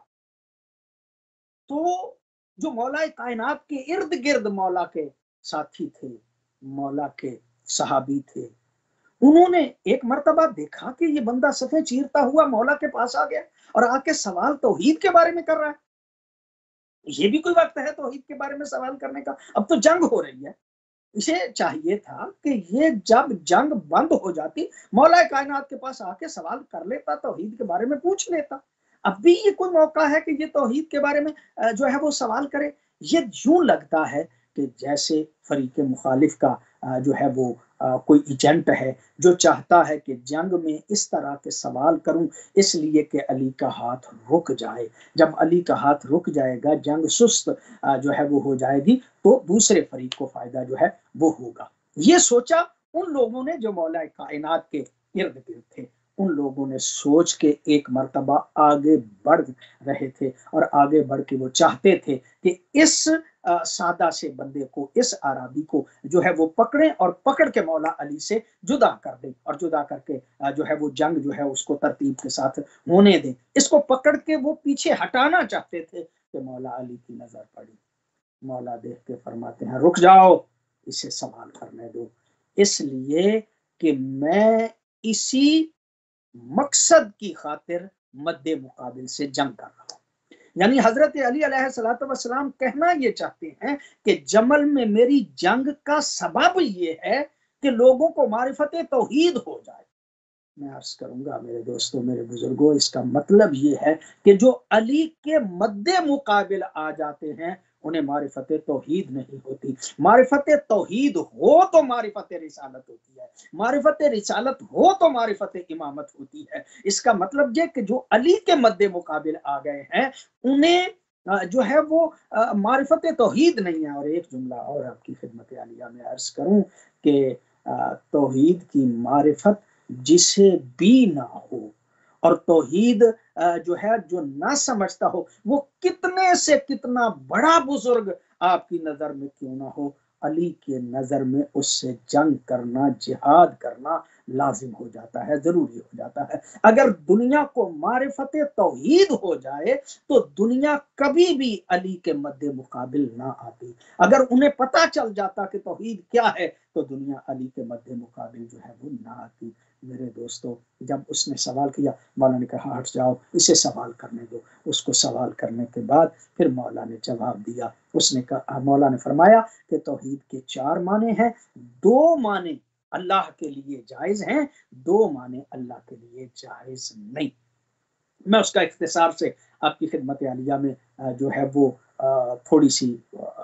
تو جو مولا کائنات کے ارد گرد مولا کے ساتھی تھے، مولا کے صحابی تھے، انہوں نے ایک مرتبہ دیکھا کہ یہ بندہ صفے چیرتا ہوا مولا کے پاس آ گیا اور آ کے سوال توحید کے بارے میں کر رہا ہے۔ یہ بھی کوئی وقت ہے توحید کے بارے میں سوال کرنے کا؟ اب تو جنگ ہو رہی ہے، اسے چاہیے تھا کہ یہ جب جنگ بند ہو جاتی مولا کائنات کے پاس آ کے سوال کر لیتا، توحید کے بارے میں پوچھ لیتا۔ اب بھی یہ کوئی موقع ہے کہ یہ توحید کے بارے میں جو ہے وہ سوال کرے؟ یہ یوں لگتا ہے کہ جیسے فریق مخالف کا جو ہے وہ کوئی ایجنٹ ہے جو چاہتا ہے کہ جنگ میں اس طرح کے سوال کروں اس لیے کہ علی کا ہاتھ رک جائے، جب علی کا ہاتھ رک جائے گا، جنگ سست جو ہے وہ ہو جائے گی، تو دوسرے فریق کو فائدہ جو ہے وہ ہوگا۔ یہ سوچا ان لوگوں نے جو مولا کائنات کے ارد گرد تھے، ان لوگوں نے سوچ کے ایک مرتبہ آگے بڑھ رہے تھے، اور آگے بڑھ کے وہ چاہتے تھے کہ اس سادہ سے بندے کو، اس عربی کو جو ہے وہ پکڑیں اور پکڑ کے مولا علی سے جدا کر دیں، اور جدا کر کے جو ہے وہ جنگ جو ہے اس کو ترتیب کے ساتھ ہونے دیں۔ اس کو پکڑ کے وہ پیچھے ہٹانا چاہتے تھے کہ مولا علی کی نظر پڑی، مولا دیکھ کے فرماتے ہیں رک جاؤ، اسے سوال کرنے دو، اس لیے کہ میں اسی مقصد کی خاطر مد مقابل سے جنگ کر رہا ہوں۔ یعنی حضرت علی علیہ الصلوۃ والسلام کہنا یہ چاہتے ہیں کہ جمل میں میری جنگ کا سبب یہ ہے کہ لوگوں کو معرفت توحید ہو جائے۔ میں عرض کروں گا میرے دوستوں، میرے بزرگوں، اس کا مطلب یہ ہے کہ جو علی کے مد مقابل آ جاتے ہیں انہیں معرفت توحید نہیں ہوتی۔ معرفت توحید ہو تو معرفت رسالت ہوتی ہے، معرفت رسالت ہو تو معرفت امامت ہوتی ہے۔ اس کا مطلب یہ کہ جو علی کے مد مقابل آ گئے ہیں انہیں جو ہے وہ معرفت توحید نہیں ہے۔ اور ایک جملہ اور آپ کی خدمت عالیہ میں عرض کروں کہ توحید کی معرفت جسے بھی نہ ہو، اور توحید جو ہے جو نہ سمجھتا ہو، وہ کتنے سے کتنا بڑا بزرگ آپ کی نظر میں کیوں نہ ہو، علی کے نظر میں اس سے جنگ کرنا، جہاد کرنا لازم ہو جاتا ہے، ضروری ہو جاتا ہے۔ اگر دنیا کو معرفت توحید ہو جائے تو دنیا کبھی بھی علی کے مد مقابل نہ آتی۔ اگر انہیں پتہ چل جاتا کہ توحید کیا ہے تو دنیا علی کے مد مقابل جو ہے وہ نہ آتی۔ میرے دوستو، جب اس نے سوال کیا، مولا نے کہا ہٹ جاؤ، اسے سوال کرنے دو۔ اس کو سوال کرنے کے بعد پھر مولا نے جواب دیا۔ اس نے کہا، مولا نے فرمایا کہ توحید کے چار معنی ہیں، دو معنی اللہ کے لیے جائز ہیں، دو معنی اللہ کے لیے جائز نہیں۔ میں اس کا اختصار سے آپ کی خدمت عالیہ میں جو ہے وہ تھوڑی سی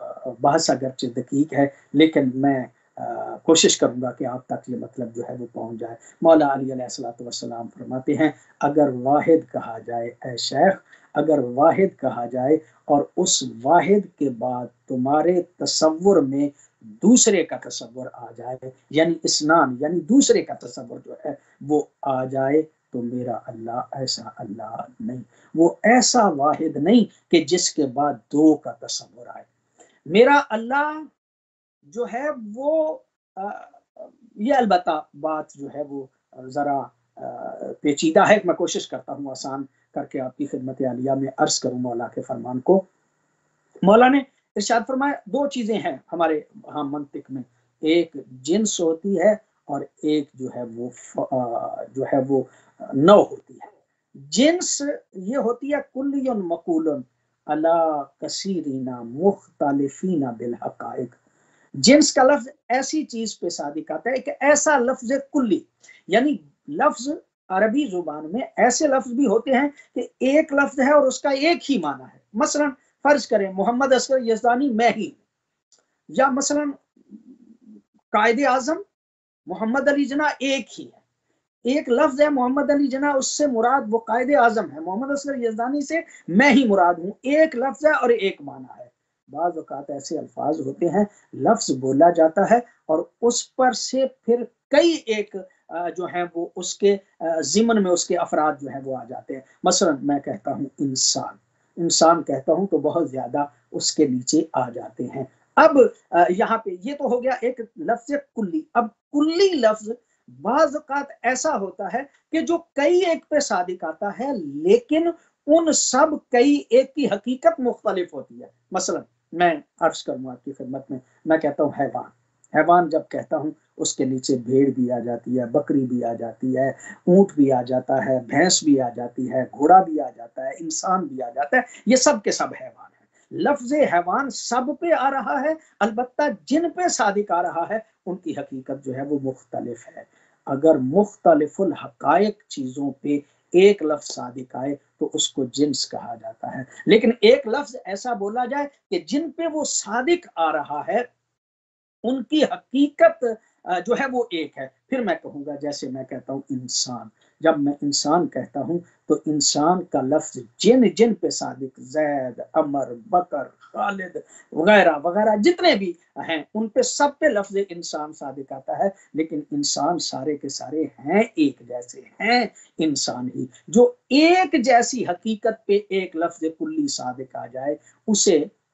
بحث اگرچہ دقیق ہے، لیکن میں کوشش کروں گا کہ آپ تک یہ مطلب جو ہے وہ پہنچ جائے۔ مولا علی علیہ الصلوۃ والسلام فرماتے ہیں اگر واحد کہا جائے، اے شیخ اگر واحد کہا جائے اور اس واحد کے بعد تمہارے تصور میں دوسرے کا تصور آ جائے، یعنی اسنان یعنی دوسرے کا تصور جو ہے وہ آ جائے، تو میرا اللہ ایسا اللہ نہیں، وہ ایسا واحد نہیں کہ جس کے بعد دو کا تصور آئے۔ میرا اللہ جو ہے وہ آ, یہ البتہ بات جو ہے وہ ذرا پیچیدہ ہے، میں کوشش کرتا ہوں آسان کر کے آپ کی خدمت عالیہ میں عرض کروں مولا کے فرمان کو۔ مولا نے ارشاد فرمایا دو چیزیں ہیں ہمارے ہاں منطق میں، ایک جنس ہوتی ہے اور ایک جو ہے وہ جو ہے وہ نو ہوتی ہے۔ جنس یہ ہوتی ہے کلی مقول علی کثیرین مختلفین بالحقائق۔ جنس کا لفظ ایسی چیز پہ صادق آتا ہے کہ ایسا لفظ کلی، یعنی لفظ عربی زبان میں ایسے لفظ بھی ہوتے ہیں کہ ایک لفظ ہے اور اس کا ایک ہی معنی ہے۔ مثلا فرض کریں محمد اصغر یزدانی میں ہی، یا مثلا قائد اعظم محمد علی جناح ایک ہی ہے، ایک لفظ ہے محمد علی جناح، اس سے مراد وہ قائد اعظم ہے، محمد اصغر یزدانی سے میں ہی مراد ہوں، ایک لفظ ہے اور ایک معنی ہے۔ بعض اوقات ایسے الفاظ ہوتے ہیں لفظ بولا جاتا ہے اور اس پر سے پھر کئی ایک جو ہیں وہ اس کے ضمن میں اس کے افراد جو ہیں وہ آ جاتے ہیں۔ مثلا میں کہتا ہوں انسان، انسان کہتا ہوں تو بہت زیادہ اس کے نیچے آ جاتے ہیں۔ اب یہاں پہ یہ تو ہو گیا ایک لفظ کلی۔ اب کلی لفظ بعض اوقات ایسا ہوتا ہے کہ جو کئی ایک پہ صادق آتا ہے لیکن ان سب کئی ایک کی حقیقت مختلف ہوتی ہے۔ مثلا میں عرض کروں آپ کی خدمت میں، میں کہتا ہوں حیوان، حیوان جب کہتا ہوں اس کے نیچے بھیڑ بھی آ جاتی ہے، بکری بھی آ جاتی ہے، اونٹ بھی آ جاتا ہے، بھینس بھی آ جاتی ہے، گھوڑا بھی آ جاتا ہے، انسان بھی آ جاتا ہے، یہ سب کے سب حیوان ہیں۔ لفظ حیوان سب پہ آ رہا ہے، البتہ جن پہ صادق آ رہا ہے ان کی حقیقت جو ہے وہ مختلف ہے۔ اگر مختلف الحقائق چیزوں پہ ایک لفظ صادق آئے تو اس کو جنس کہا جاتا ہے، لیکن ایک لفظ ایسا بولا جائے کہ جن پہ وہ صادق آ رہا ہے ان کی حقیقت جو ہے وہ ایک ہے۔ پھر میں کہوں گا جیسے میں کہتا ہوں انسان، جب میں انسان کہتا ہوں تو انسان کا لفظ جن جن پہ صادق، زید، عمر، بکر، خالد وغیرہ وغیرہ جتنے بھی ہیں ان پہ سب پہ لفظ انسان صادق آتا ہے، لیکن انسان سارے کے سارے ہیں ایک جیسے ہیں انسان ہی۔ جو ایک جیسی حقیقت پہ ایک لفظ کلی صادق آ جائے اسے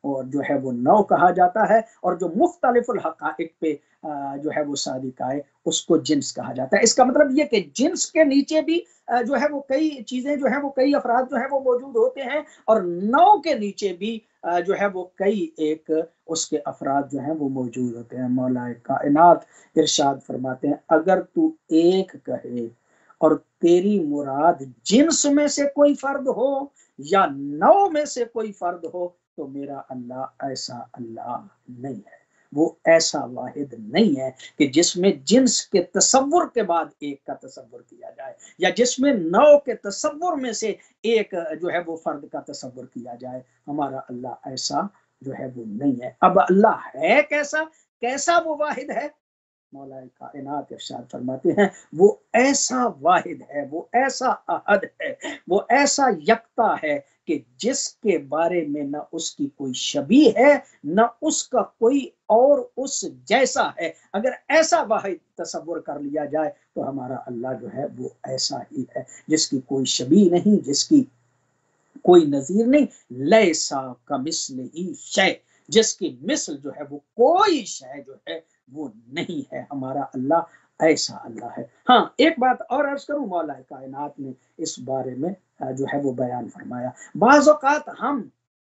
اور جو ہے وہ نو کہا جاتا ہے، اور جو مختلف الحقائق پہ جو ہے وہ صادق آئے اس کو جنس کہا جاتا ہے۔ اس کا مطلب یہ کہ جنس کے نیچے بھی جو ہے وہ کئی چیزیں جو ہے وہ کئی افراد جو ہے وہ موجود ہوتے ہیں، اور نو کے نیچے بھی جو ہے وہ کئی ایک اس کے افراد جو ہیں وہ موجود ہوتے ہیں۔ مولا کائنات ارشاد فرماتے ہیں اگر تو ایک کہے اور تیری مراد جنس میں سے کوئی فرد ہو یا نو میں سے کوئی فرد ہو تو میرا اللہ ایسا اللہ نہیں ہے، وہ ایسا واحد نہیں ہے کہ جس میں جنس کے تصور کے بعد ایک کا تصور کیا جائے، یا جس میں نو کے تصور میں سے ایک جو ہے وہ فرد کا تصور کیا جائے۔ ہمارا اللہ ایسا جو ہے وہ نہیں ہے۔ اب اللہ ہے کیسا، کیسا وہ واحد ہے؟ مولا کائنات ارشاد فرماتے ہیں وہ ایسا واحد ہے، وہ ایسا احد ہے، وہ ایسا یکتا ہے کہ جس کے بارے میں نہ اس کی کوئی شبیہ ہے نہ اس کا کوئی اور اس جیسا ہے۔ اگر ایسا واحد تصور کر لیا جائے تو ہمارا اللہ جو ہے وہ ایسا ہی ہے، جس کی کوئی شبیہ نہیں، جس کی کوئی نظیر نہیں۔ لیسا کمثلہ شیء، جس کی مثل جو ہے وہ کوئی شے جو ہے وہ نہیں ہے۔ ہمارا اللہ ایسا اللہ ہے۔ ہاں ایک بات اور عرض کروں، مولا کائنات نے اس بارے میں جو ہے وہ بیان فرمایا، بعض اوقات ہم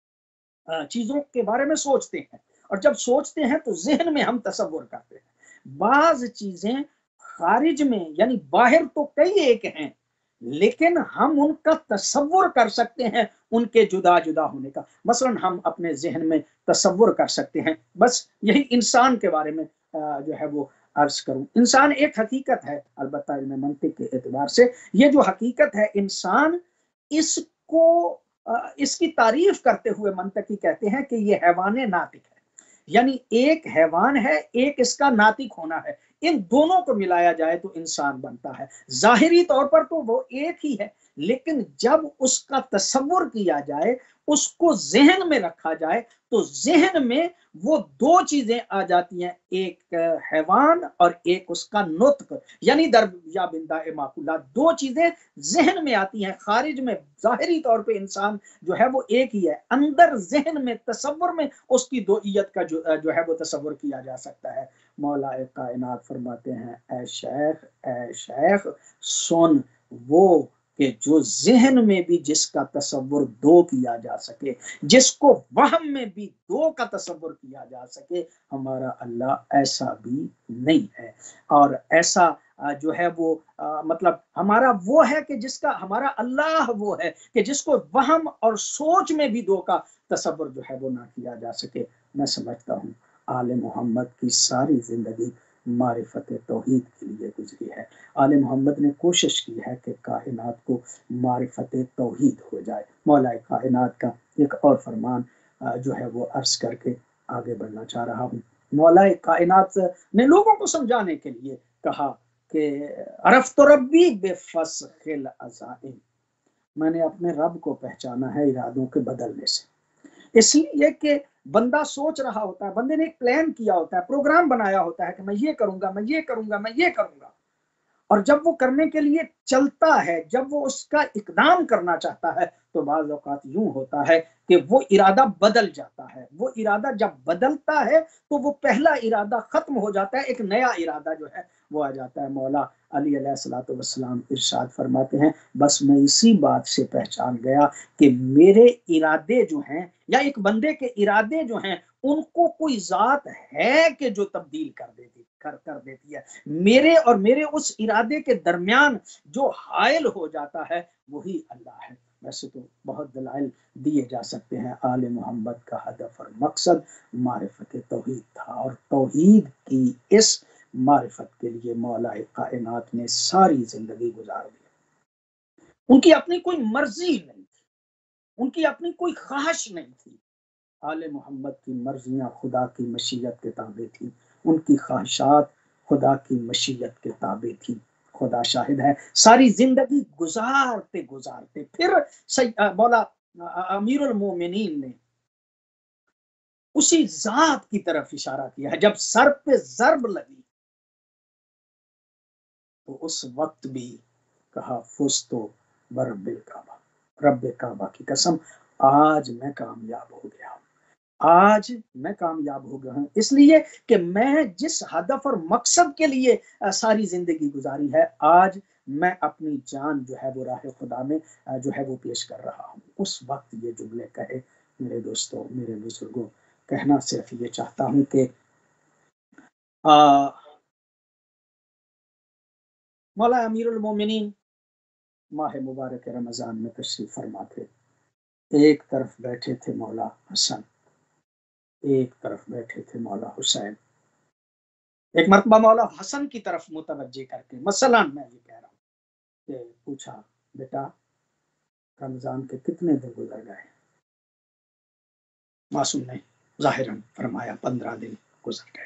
چیزوں کے بارے میں سوچتے ہیں، اور جب سوچتے ہیں تو ذہن میں ہم تصور کرتے ہیں۔ بعض چیزیں خارج میں یعنی باہر تو کئی ایک ہیں، لیکن ہم ان کا تصور کر سکتے ہیں ان کے جدا جدا ہونے کا۔ مثلا ہم اپنے ذہن میں تصور کر سکتے ہیں، بس یہی انسان کے بارے میں جو ہے وہ عرض کروں، انسان ایک حقیقت ہے، البتہ علم منطق کے اعتبار سے یہ جو حقیقت ہے انسان، اس کو اس کی تعریف کرتے ہوئے منطقی کہتے ہیں کہ یہ حیوان ناطق ہے، یعنی ایک حیوان ہے، ایک اس کا ناطق ہونا ہے، ان دونوں کو ملایا جائے تو انسان بنتا ہے۔ ظاہری طور پر تو وہ ایک ہی ہے، لیکن جب اس کا تصور کیا جائے، اس کو ذہن میں رکھا جائے تو ذہن میں وہ دو چیزیں آ جاتی ہیں، ایک حیوان اور ایک اس کا نطق یعنی درب یا بندہ معقولہ، دو چیزیں ذہن میں آتی ہیں۔ خارج میں ظاہری طور پہ انسان جو ہے وہ ایک ہی ہے، اندر ذہن میں تصور میں اس کی دوئیت کا جو, جو ہے وہ تصور کیا جا سکتا ہے۔ مولا کائنات فرماتے ہیں اے شیخ اے شیخ سن، وہ کہ جو ذہن میں بھی جس کا تصور دو کیا جا سکے، جس کو وہم میں بھی دو کا تصور کیا جا سکے، ہمارا اللہ ایسا بھی نہیں ہے۔ اور ایسا جو ہے وہ مطلب ہمارا وہ ہے کہ جس کا ہمارا اللہ وہ ہے کہ جس کو وہم اور سوچ میں بھی دو کا تصور جو ہے وہ نہ کیا جا سکے۔ میں سمجھتا ہوں آل محمد کی ساری زندگی معرفت توحید کے لیے گزری ہے۔ آل محمد نے کوشش کی ہے کہ کائنات کو معرفت توحید ہو جائے۔ مولا کائنات کا ایک اور فرمان جو ہے وہ عرض کر کے آگے بڑھنا چاہ رہا ہوں۔ مولا کائنات نے لوگوں کو سمجھانے کے لیے کہا کہ عرفت ربی بفسخ العزائم، میں نے اپنے رب کو پہچانا ہے ارادوں کے بدلنے سے۔ اس لیے کہ بندہ سوچ رہا ہوتا ہے، بندے نے ایک پلان کیا ہوتا ہے، پروگرام بنایا ہوتا ہے کہ میں یہ کروں گا میں یہ کروں گا میں یہ کروں گا، اور جب وہ کرنے کے لیے چلتا ہے، جب وہ اس کا اقدام کرنا چاہتا ہے تو بعض اوقات یوں ہوتا ہے کہ وہ ارادہ بدل جاتا ہے۔ وہ ارادہ جب بدلتا ہے تو وہ پہلا ارادہ ختم ہو جاتا ہے، ایک نیا ارادہ جو ہے وہ آ جاتا ہے۔ مولا علی علیہ الصلوۃ والسلام ارشاد فرماتے ہیں بس میں اسی بات سے پہچان گیا کہ میرے ارادے جو ہیں یا ایک بندے کے ارادے جو ہیں ان کو کوئی ذات ہے کہ جو تبدیل کر دیتی کر کر دیتی ہے، میرے اور میرے اس ارادے کے درمیان جو حائل ہو جاتا ہے وہی اللہ ہے۔ ویسے تو بہت دلائل دیے جا سکتے ہیں، آل محمد کا ہدف اور مقصد معرفت توحید تھا، اور توحید کی اس معرفت کے لیے مولا کائنات نے ساری زندگی گزار دی۔ ان کی اپنی کوئی مرضی نہیں تھی، ان کی اپنی کوئی خواہش نہیں تھی۔ آل محمد کی مرضیاں خدا کی مشیت کے تابع تھی، ان کی خواہشات خدا کی مشیت کے تابع تھی۔ خدا شاہد ہے ساری زندگی گزارتے گزارتے پھر مولا امیر المومنین نے اسی ذات کی طرف اشارہ کیا ہے، جب سر پہ ضرب لگی تو اس وقت بھی کہا فزتو برب الکعبہ، رب کعبہ کی قسم آج میں کامیاب ہو گیا ہوں، آج میں کامیاب ہو گیا ہوں اس لیے کہ میں جس ہدف اور مقصد کے لیے ساری زندگی گزاری ہے، آج میں اپنی جان جو ہے وہ راہ خدا میں جو ہے وہ پیش کر رہا ہوں۔ اس وقت یہ جملے کہے میرے دوستوں، میرے بزرگوں، کہنا صرف یہ چاہتا ہوں کہ مولا امیر المومنین ماہ مبارک رمضان میں تشریف فرما تھے۔ ایک طرف بیٹھے تھے مولا حسن، ایک طرف بیٹھے تھے مولا حسین۔ ایک مرتبہ مولا حسن کی طرف متوجہ کر کے مثلا میں یہ کہہ رہا ہوں کہ پوچھا، بیٹا رمضان کے کتنے دن گزر گئے؟ معصوم نے ظاہراً فرمایا پندرہ دن گزر گئے۔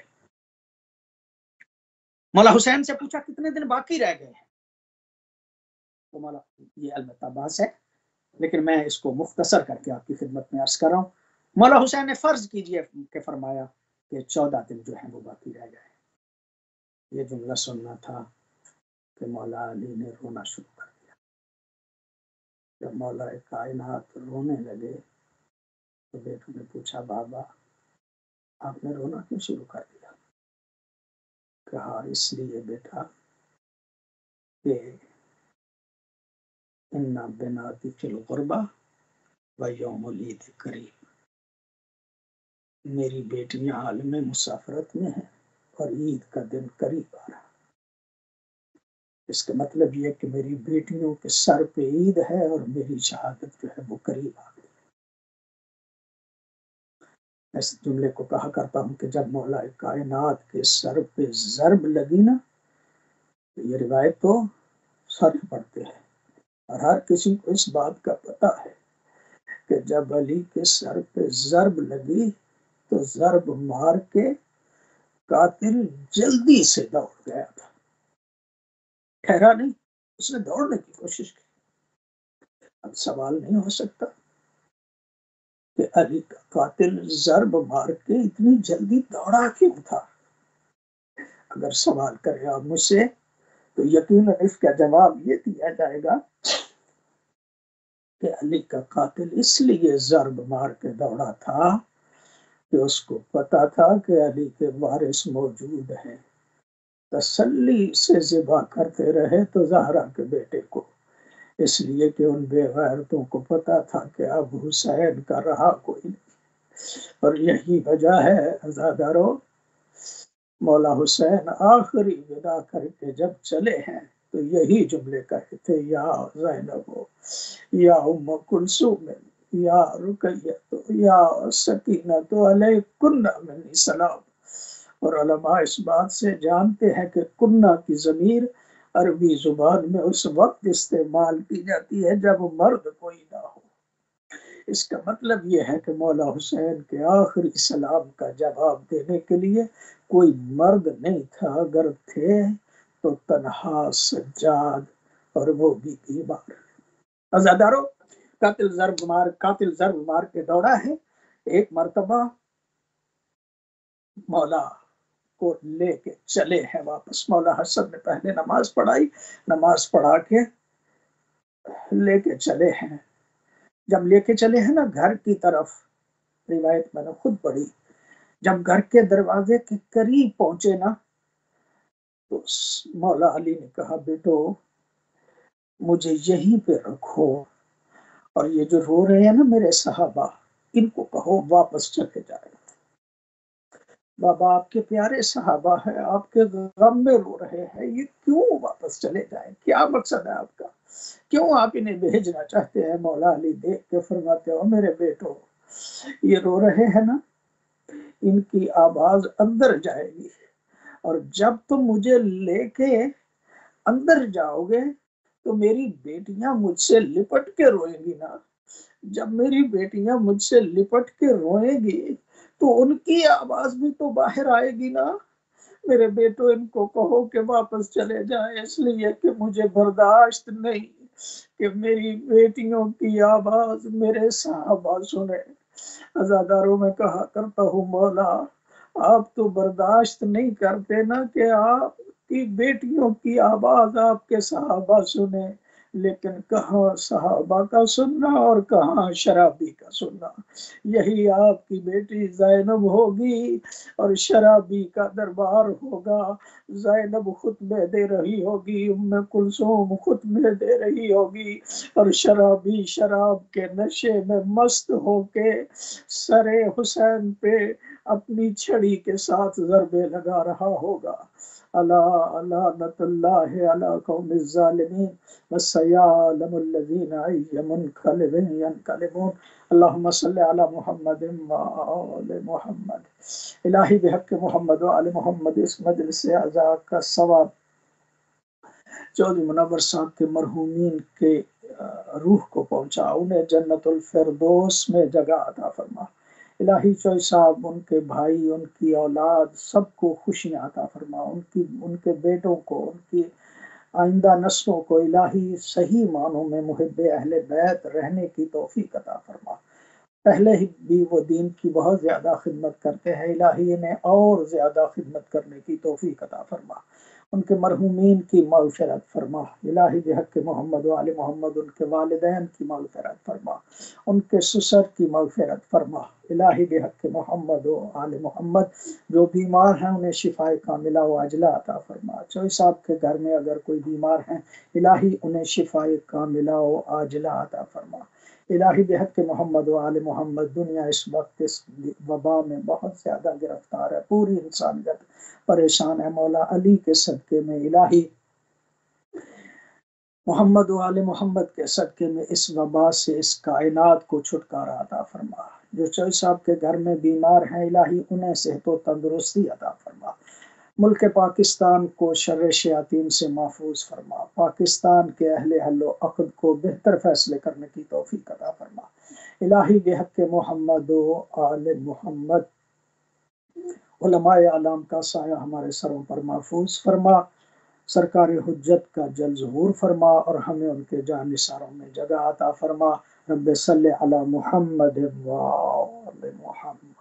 مولا حسین سے پوچھا کتنے دن باقی رہ گئے ہیں؟ تو مولا یہ البتہ بات ہے لیکن میں اس کو مختصر کر کے آپ کی خدمت میں عرض کر رہا ہوں۔ مولا حسین نے فرض کیجئے کہ فرمایا کہ چودہ دن جو ہیں وہ باقی رہ گئے۔ یہ جملہ سننا تھا کہ مولا علی نے رونا شروع کر دیا۔ جب مولا کائنات رونے لگے تو بیٹوں نے پوچھا، بابا آپ نے رونا کیوں شروع کر دیا؟ کہا اس لیے بیٹا کہ اِنَّ بِنَاتِی فِی الْغُرْبَةِ وَیَوْمُ الْعِیدِ قریب، میری بیٹیاں عالم مسافرت میں ہیں اور عید کا دن قریب آ رہا۔ اس کا مطلب یہ کہ میری بیٹیوں کے سر پہ عید ہے اور میری شہادت جو ہے وہ قریب آ گئی۔ اس جملے کو کہا کرتا ہوں کہ جب مولا کائنات کے سر پہ ضرب لگی نا، تو یہ روایت تو سر پڑتے ہیں اور ہر کسی کو اس بات کا پتہ ہے کہ جب علی کے سر پہ ضرب لگی تو ضرب مار کے قاتل جلدی سے دوڑ گیا تھا، ٹھہرا نہیں، اس نے دوڑنے کی کوشش کی۔ اب سوال نہیں ہو سکتا کہ علی کا قاتل ضرب مار کے اتنی جلدی دوڑا کیوں تھا؟ اگر سوال کرے آپ مجھ سے تو یقیناً اس کا جواب یہ دیا جائے گا کہ علی کا قاتل اس لیے ضرب مار کے دوڑا تھا کہ اس کو پتا تھا کہ علی کے وارث موجود ہیں، تسلی سے ذبح کرتے رہے تو زہرا کے بیٹے کو، اس لیے کہ ان بے غیرتوں کو پتا تھا کہ اب حسین کا رہا کوئی نہیں۔ اور یہی وجہ ہے عزادارو، مولا حسین آخری ودا کر کے جب چلے ہیں تو یہی جملے کہے تھے، یا زینب یا ام کلثوم یا رقیہ یا سکینہ علیکن منی سلام۔ اور علماء اس بات سے جانتے ہیں کہ کنہ کی ضمیر عربی زبان میں اس وقت استعمال کی جاتی ہے جب مرد کوئی نہ ہو۔ اس کا مطلب یہ ہے کہ مولا حسین کے آخری سلام کا جواب دینے کے لیے کوئی مرد نہیں تھا، اگر تھے تو تنہا سجاد، اور وہ بھی بیمار۔ عزادارو، قاتل ضرب مار قاتل ضرب مار کے دوڑا ہے۔ ایک مرتبہ مولا کو لے کے چلے ہیں واپس۔ مولا حسن نے پہلے نماز پڑھائی، نماز پڑھا کے لے کے چلے ہیں۔ جب لے کے چلے ہیں نا گھر کی طرف، روایت میں نے خود پڑھی، جب گھر کے دروازے کے قریب پہنچے نا تو مولا علی نے کہا، بیٹو مجھے یہیں پہ رکھو، اور یہ جو رو رہے ہیں نا میرے صحابہ، ان کو کہو واپس چلے جائے۔ بابا آپ کے پیارے صحابہ ہیں، آپ کے غم میں رو رہے ہیں، یہ کیوں واپس چلے جائیں؟ کیا مقصد ہے آپ کا؟ کیوں آپ انہیں بھیجنا چاہتے ہیں؟ مولا علی دیکھ کے فرماتے ہو، میرے بیٹو یہ رو رہے ہیں نا، ان کی آواز اندر جائے گی، اور جب تم مجھے لے کے اندر جاؤ گے تو میری بیٹیاں مجھ سے لپٹ کے روئیں گی نا، جب میری بیٹیاں مجھ سے لپٹ کے روئیں گی تو ان کی آواز بھی تو باہر آئے گی نا۔ میرے بیٹو ان کو کہو کہ واپس چلے جائیں، اس لیے کہ مجھے برداشت نہیں کہ میری بیٹیوں کی آواز میرے صحابہ سنے۔ عزاداروں میں کہا کرتا ہوں، مولا آپ تو برداشت نہیں کرتے نا کہ آپ کی بیٹیوں کی آواز آپ کے صحابہ سنے، لیکن کہاں صحابہ کا سننا اور کہاں شرابی کا سننا۔ یہی آپ کی بیٹی زینب ہوگی اور شرابی کا دربار ہوگا۔ زینب خطبے دے رہی ہوگی، ام کلثوم خطبے دے رہی ہوگی، اور شرابی شراب کے نشے میں مست ہو کے سر حسین پہ اپنی چھڑی کے ساتھ ضربے لگا رہا ہوگا۔ اللہ لعنت اللہ علی قوم الظالمین وسیعلم الذین ای منقلب ینقلبون۔ اللہم صلی علی محمد وآل محمد۔ الہی بحق محمد وآل محمد اس مجلس اعزا کا ثواب چودھری منور صاحب کے مرحومین کے روح کو پہنچا، انہیں جنت الفردوس میں جگہ عطا فرما۔ الہی چوئی صاحب، ان کے بھائی، ان کی اولاد سب کو خوشیاں عطا فرما، ان کی ان کے بیٹوں کو، ان کی آئندہ نسلوں کو الہی صحیح معنوں میں محب اہل بیت رہنے کی توفیق عطا فرما۔ پہلے ہی بھی وہ دین کی بہت زیادہ خدمت کرتے ہیں، الہی انہیں اور زیادہ خدمت کرنے کی توفیق عطا فرما۔ ان کے مرحومین کی مغفرت فرما الہی بحق محمد و آل محمد، ان کے والدین کی مغفرت فرما، ان کے سسر کی مغفرت فرما الہی بحق محمد و آل محمد۔ جو بیمار ہیں انہیں شفاء کاملہ و عاجلہ عطا فرما۔ چوئی صاحب کے گھر میں اگر کوئی بیمار ہیں الہی انہیں شفاء کاملہ و عاجلہ عطا فرما الہی بحق محمد و آل محمد۔ دنیا اس وقت اس وبا میں بہت زیادہ گرفتار ہے، پوری انسانیت پریشان ہے، مولا علی کے صدقے میں الہی محمد و آل محمد کے صدقے میں اس وبا سے اس کائنات کو چھٹکارا عطا فرما۔ جو چوئی صاحب کے گھر میں بیمار ہیں الہی انہیں صحت و تندرستی عطا فرما۔ ملک پاکستان کو شر شیاطین سے محفوظ فرما، پاکستان کے اہل حل و عقد کو بہتر فیصلے کرنے کی توفیق عطا فرما الہی بحق محمد و آل محمد۔ علماء اعلام کا سایہ ہمارے سروں پر محفوظ فرما، سرکار حجت کا جل ظہور فرما، اور ہمیں ان کے جانثاروں میں جگہ عطا فرما۔ رب صلی علی محمد و آل محمد۔